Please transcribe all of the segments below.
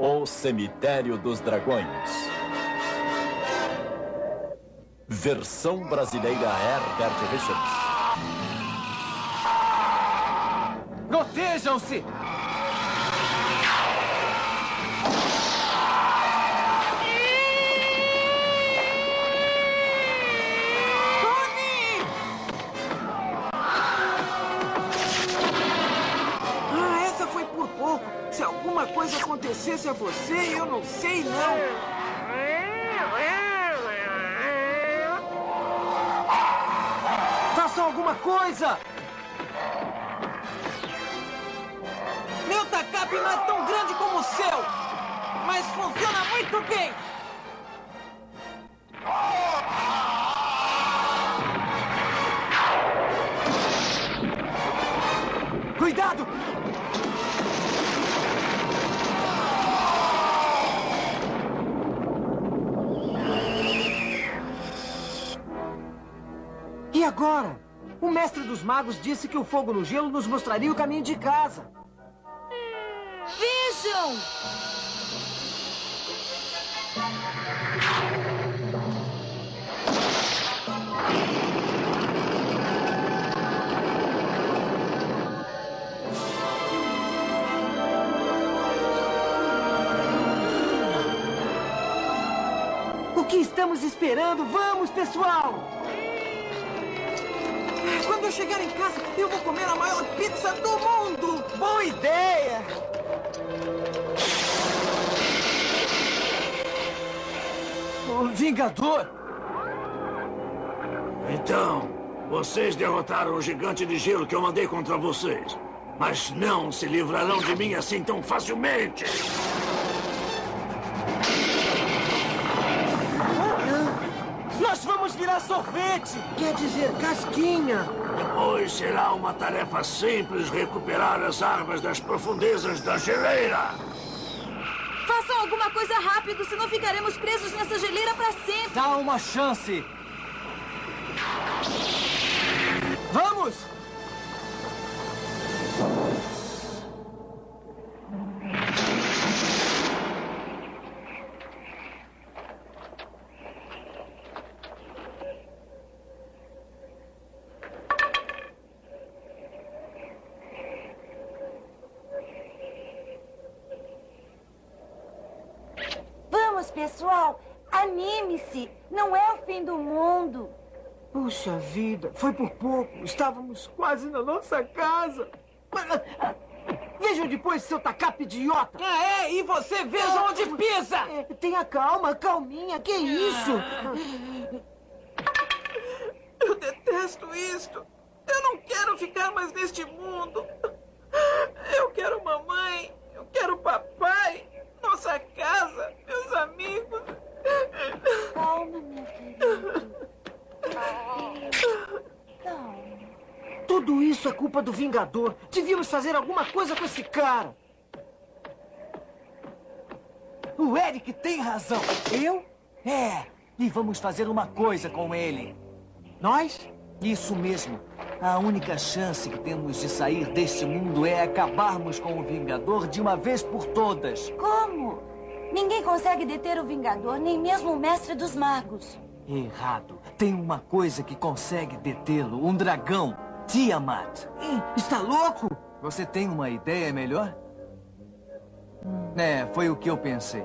O Cemitério dos Dragões. Versão brasileira Herbert Richards. Protejam-se! Se alguma coisa acontecesse a você, eu não sei, não. Façam alguma coisa! Meu tacape não é tão grande como o seu, mas funciona muito bem. Cuidado! E agora? O mestre dos magos disse que o fogo no gelo nos mostraria o caminho de casa. Vejam! O que estamos esperando? Vamos, pessoal! Quando eu chegar em casa, eu vou comer a maior pizza do mundo! Boa ideia! O Vingador! Então, vocês derrotaram o gigante de gelo que eu mandei contra vocês. Mas não se livrarão de mim assim tão facilmente! Nós vamos virar sorvete! Quer dizer, casquinha! Depois será uma tarefa simples recuperar as armas das profundezas da geleira! Façam alguma coisa rápido, senão ficaremos presos nessa geleira para sempre! Dá uma chance! Vamos! Pessoal, anime-se! Não é o fim do mundo! Puxa vida, foi por pouco. Estávamos quase na nossa casa. Vejam depois seu tacape idiota! Ah, é? E você veja onde pisa! Tenha calma, calminha, que isso? Eu detesto isto. Eu não quero ficar mais neste mundo. Eu quero mamãe, eu quero papai, nossa casa, meus amigos. Calma, meu querido. Calma. Tudo isso é culpa do Vingador. Devíamos fazer alguma coisa com esse cara. O Eric tem razão. Eu? É. E vamos fazer uma coisa com ele. Nós? Isso mesmo. A única chance que temos de sair deste mundo é acabarmos com o Vingador de uma vez por todas. Como? Ninguém consegue deter o Vingador, nem mesmo o Mestre dos Magos. Errado. Tem uma coisa que consegue detê-lo. Um dragão. Tiamat. Está louco? Você tem uma ideia melhor? É, foi o que eu pensei.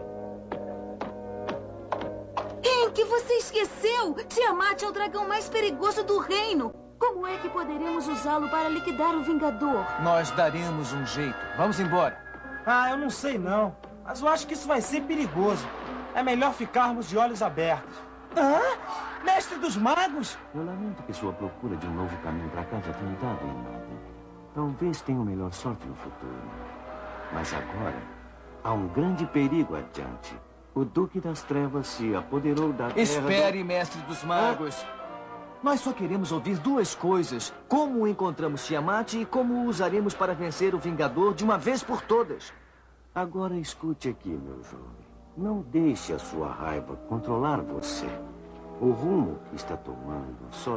Hank, você esqueceu! Tiamat é o dragão mais perigoso do reino. Como é que poderemos usá-lo para liquidar o Vingador? Nós daremos um jeito. Vamos embora. Ah, eu não sei não. Mas eu acho que isso vai ser perigoso. É melhor ficarmos de olhos abertos. Hã? Mestre dos Magos? Eu lamento que sua procura de um novo caminho para casa tenha dado em nada. Talvez tenha melhor sorte no futuro. Mas agora, há um grande perigo adiante. O Duque das Trevas se apoderou da terra... Espere, Mestre dos Magos. Nós só queremos ouvir duas coisas. Como encontramos Tiamat e como o usaremos para vencer o Vingador de uma vez por todas. Agora escute aqui, meu jovem. Não deixe a sua raiva controlar você. O rumo que está tomando só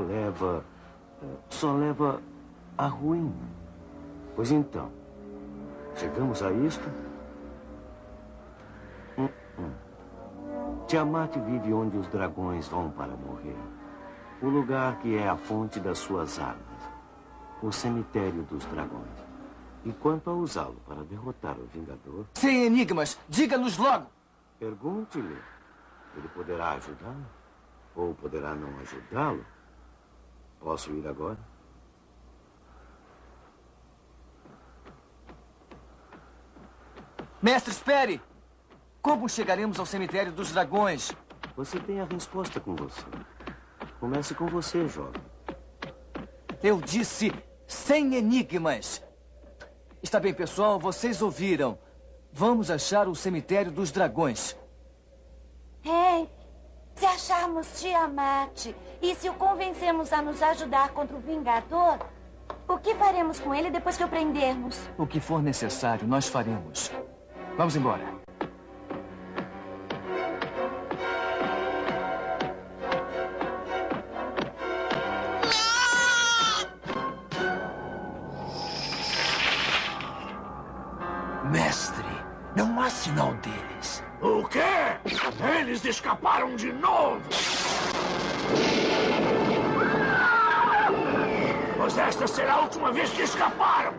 leva à ruína. Pois então, chegamos a isto? Tiamat vive onde os dragões vão para morrer. O lugar que é a fonte das suas armas. O cemitério dos dragões. E quanto a usá-lo para derrotar o Vingador... Sem enigmas, diga-nos logo. Pergunte-lhe. Ele poderá ajudá-lo? Ou poderá não ajudá-lo? Posso ir agora? Mestre, espere! Como chegaremos ao cemitério dos dragões? Você tem a resposta com você. Comece com você, jovem. Eu disse sem enigmas. Está bem, pessoal, vocês ouviram. Vamos achar o cemitério dos dragões. Hank, se acharmos Tiamat e se o convencermos a nos ajudar contra o Vingador, o que faremos com ele depois que o prendermos? O que for necessário, nós faremos. Vamos embora. Mestre, não há sinal deles. O quê? Eles escaparam de novo! Pois esta será a última vez que escaparam!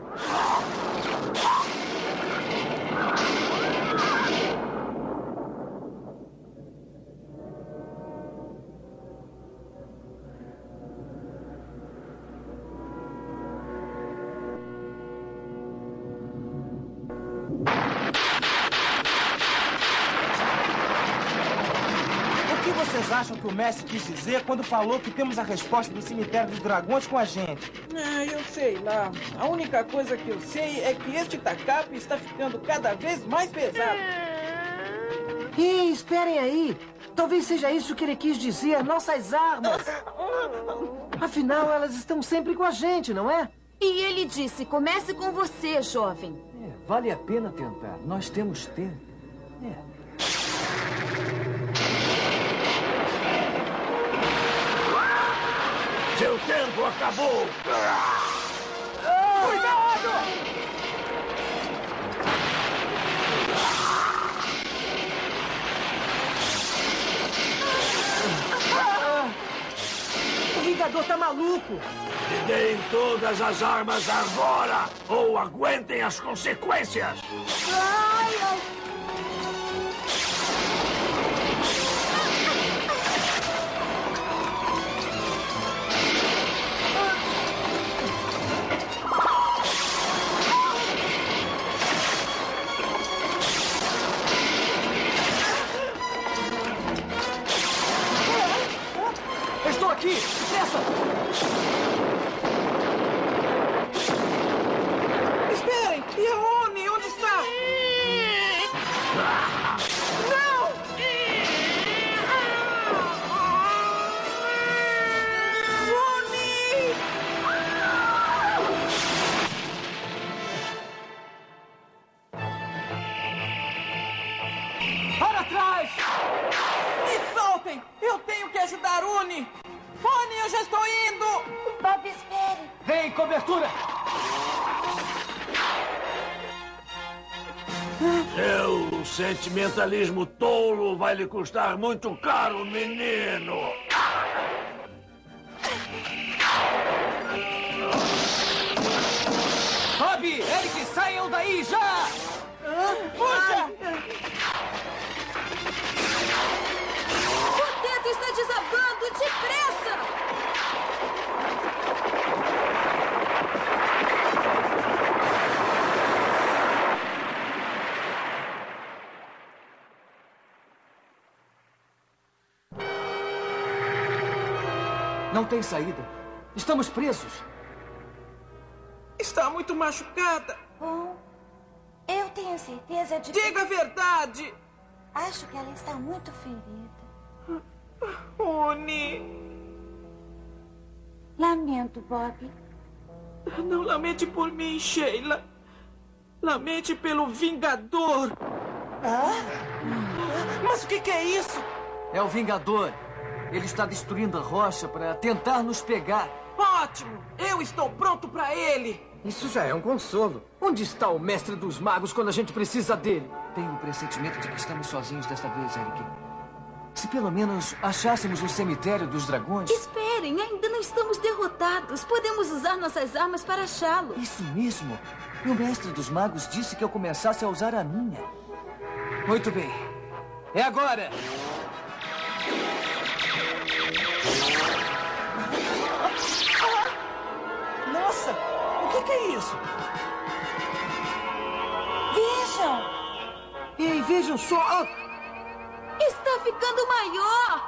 Vocês acham que o mestre quis dizer quando falou que temos a resposta do cemitério dos dragões com a gente? Eu sei lá. A única coisa que eu sei é que este tacape está ficando cada vez mais pesado. Ih, esperem aí. Talvez seja isso que ele quis dizer, nossas armas. Afinal, elas estão sempre com a gente, não é? E ele disse, comece com você, jovem. Vale a pena tentar. Nós temos tempo. Seu tempo acabou! Cuidado! O Vingador tá maluco! Me deem todas as armas agora! Ou aguentem as consequências! Ai, ai. Aqui! Depressa! Esperem! E a Rony? Onde está? Não! Rony! Para trás! Me soltem! Eu tenho que ajudar Rony! Rony, eu já estou indo! Bob, espere! Vem, cobertura! Seu sentimentalismo tolo vai lhe custar muito caro, menino! Bob, Eric, saiam daí já! Puxa! O teto está desabando! Depressa! Não tem saída. Estamos presos. Está muito machucada. Bom, eu tenho certeza de Diga a verdade! Acho que ela está muito ferida. Rony... Lamento, Bob. Não lamente por mim, Sheila. Lamente pelo Vingador. Mas o que é isso? É o Vingador. Ele está destruindo a rocha para tentar nos pegar. Ótimo! Eu estou pronto para ele! Isso já é um consolo. Onde está o mestre dos magos quando a gente precisa dele? Tenho um pressentimento de que estamos sozinhos desta vez, Eric. Se pelo menos achássemos o cemitério dos dragões... Esperem, ainda não estamos derrotados. Podemos usar nossas armas para achá-lo. Isso mesmo. E o mestre dos magos disse que eu começasse a usar a minha. Muito bem. É agora! Nossa! O que é isso? Vejam! Ei, vejam só! Está ficando maior!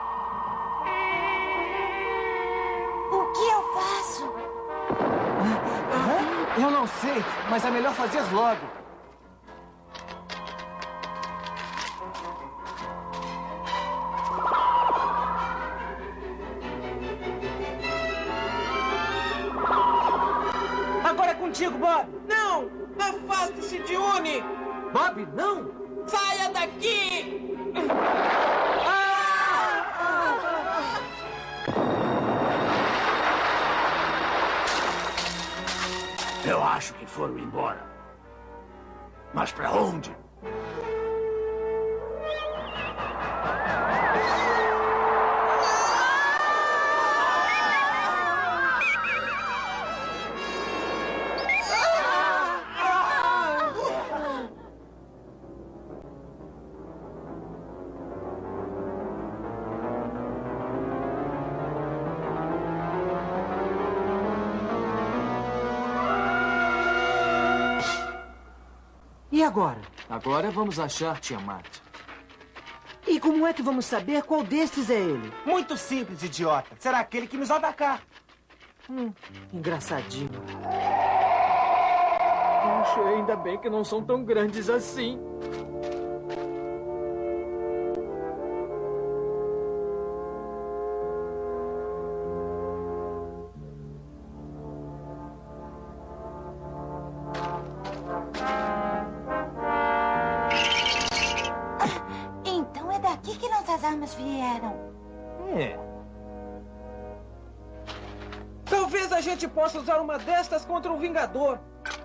O que eu faço? Eu não sei, mas é melhor fazer logo. Agora é contigo, Bob! Não! Afaste-se de Uni! Bob, não! Saia daqui! Eu acho que foram embora. Mas pra onde? E agora? Agora vamos achar Tiamat. E como é que vamos saber qual destes é ele? Muito simples, idiota. Será aquele que nos atacar. Engraçadinho. Puxa, ainda bem que não são tão grandes assim. Então é daqui que nossas armas vieram. É. Talvez a gente possa usar uma destas contra o Vingador.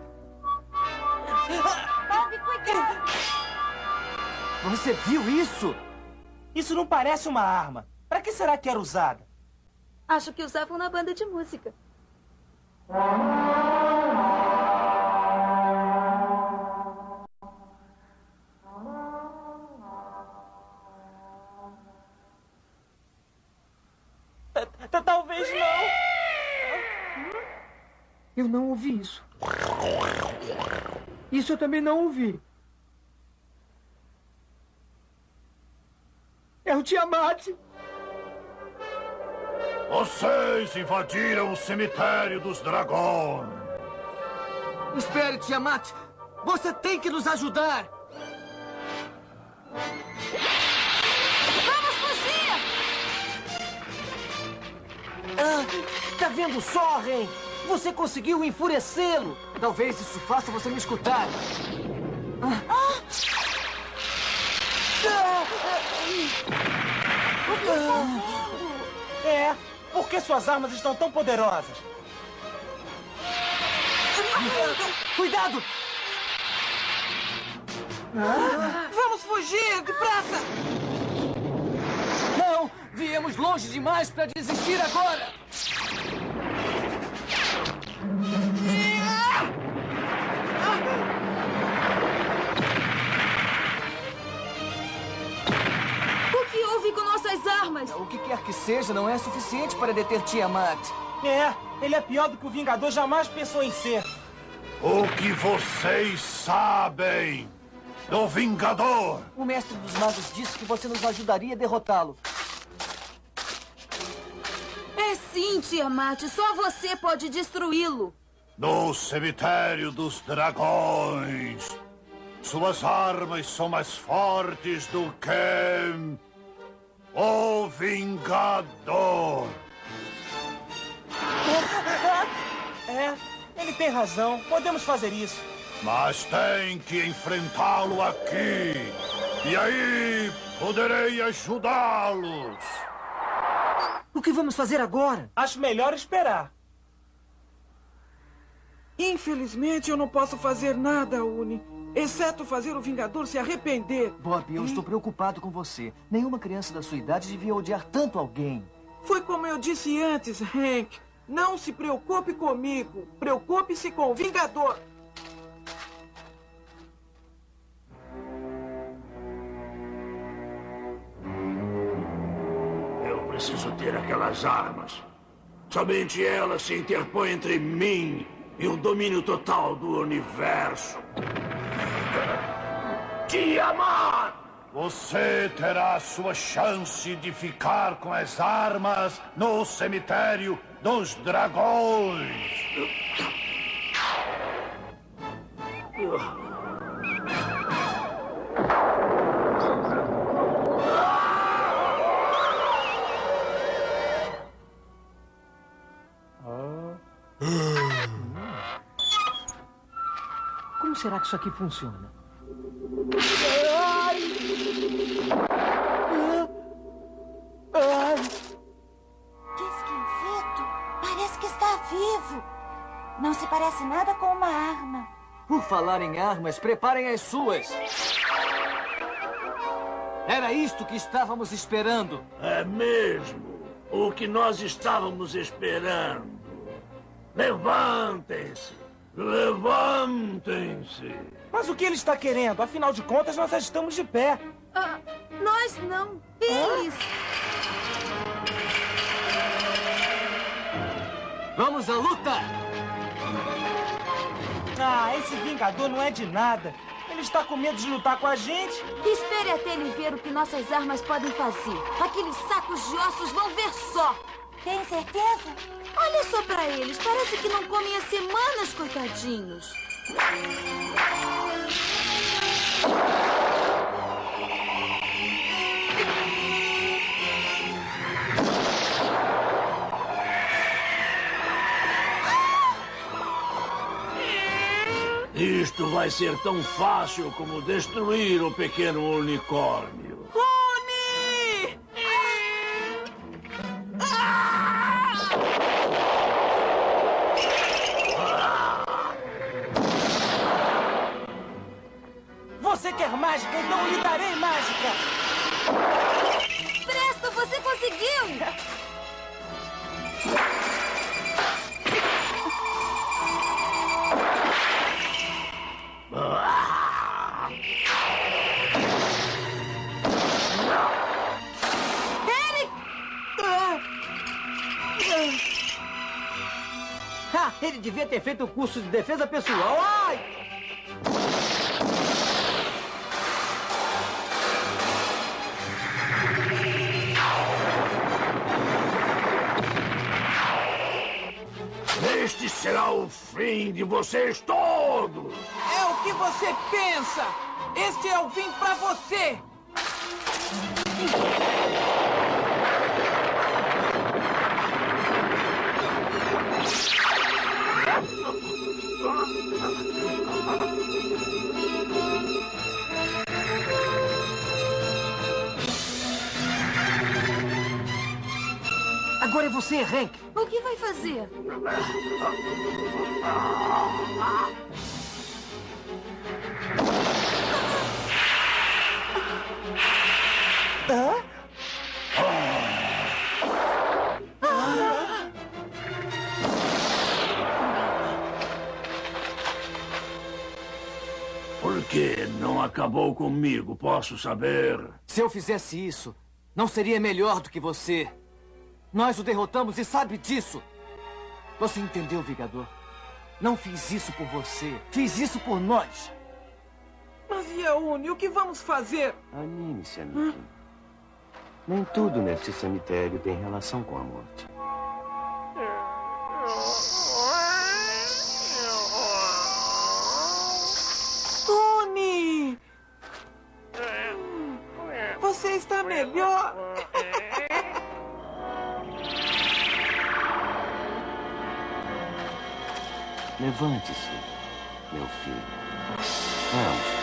Bob, cuidado! Você viu isso? Isso não parece uma arma. Para que será que era usada? Acho que usavam na banda de música. Talvez não. Eu não ouvi isso. Isso eu também não ouvi. É o Tiamat. Vocês invadiram o cemitério dos dragões. Espere, Tiamat. Você tem que nos ajudar. Vamos fugir! Tá vendo só, Ren? Você conseguiu enfurecê-lo. Talvez isso faça você me escutar. É, por que suas armas estão tão poderosas? Cuidado! Vamos fugir, depressa! Não! Viemos longe demais para desistir agora! O que houve com nossas armas? O que quer que seja não é suficiente para deter Tiamat. É, ele é pior do que o Vingador jamais pensou em ser. O que vocês sabem do Vingador? O mestre dos magos disse que você nos ajudaria a derrotá-lo. É sim, Tiamat. Só você pode destruí-lo. No cemitério dos dragões, suas armas são mais fortes do que o Vingador. É, ele tem razão. Podemos fazer isso. Mas tem que enfrentá-lo aqui. E aí poderei ajudá-los. O que vamos fazer agora? Acho melhor esperar. Infelizmente, eu não posso fazer nada, Uni. Exceto fazer o Vingador se arrepender. Bob, eu estou preocupado com você. Nenhuma criança da sua idade devia odiar tanto alguém. Foi como eu disse antes, Hank. Não se preocupe comigo. Preocupe-se com o Vingador. Eu preciso ter aquelas armas. Somente elas se interpõem entre mim e o domínio total do universo. Tiamat! Você terá sua chance de ficar com as armas no cemitério dos dragões. Como será que isso aqui funciona? Que esquisito. Parece que está vivo. Não se parece nada com uma arma. Por falar em armas, preparem as suas. Era isto que estávamos esperando. É mesmo o que nós estávamos esperando. Levantem-se! Levantem-se! Mas o que ele está querendo? Afinal de contas, nós já estamos de pé. Nós não. Eles. Vamos à luta! Ah, esse Vingador não é de nada. Ele está com medo de lutar com a gente. Espere até ele ver o que nossas armas podem fazer. Aqueles sacos de ossos vão ver só. Tem certeza? Olha só pra eles. Parece que não comem há semanas, coitadinhos. Isto vai ser tão fácil como destruir o pequeno unicórnio. Rony! Você quer mágica, então eu lhe darei mágica. Presto, você conseguiu! Ele devia ter feito o curso de defesa pessoal. Ai! Este será o fim de vocês todos! É o que você pensa! Este é o fim pra você! Agora é você, Hank. O que vai fazer? Por que não acabou comigo, posso saber? Se eu fizesse isso, não seria melhor do que você. Nós o derrotamos e sabe disso. Você entendeu, Vingador? Não fiz isso por você. Fiz isso por nós. Mas e a Uni? O que vamos fazer? Anime-se, amiguinho. Nem tudo neste cemitério tem relação com a morte. Uni! Você está melhor? Levante-se, meu filho. Vamos.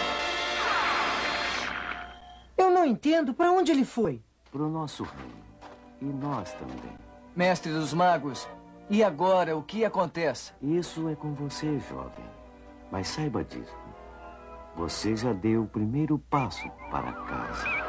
Eu não entendo. Para onde ele foi? Para o nosso reino. E nós também. Mestre dos Magos, e agora o que acontece? Isso é com você, jovem. Mas saiba disso. Você já deu o primeiro passo para casa.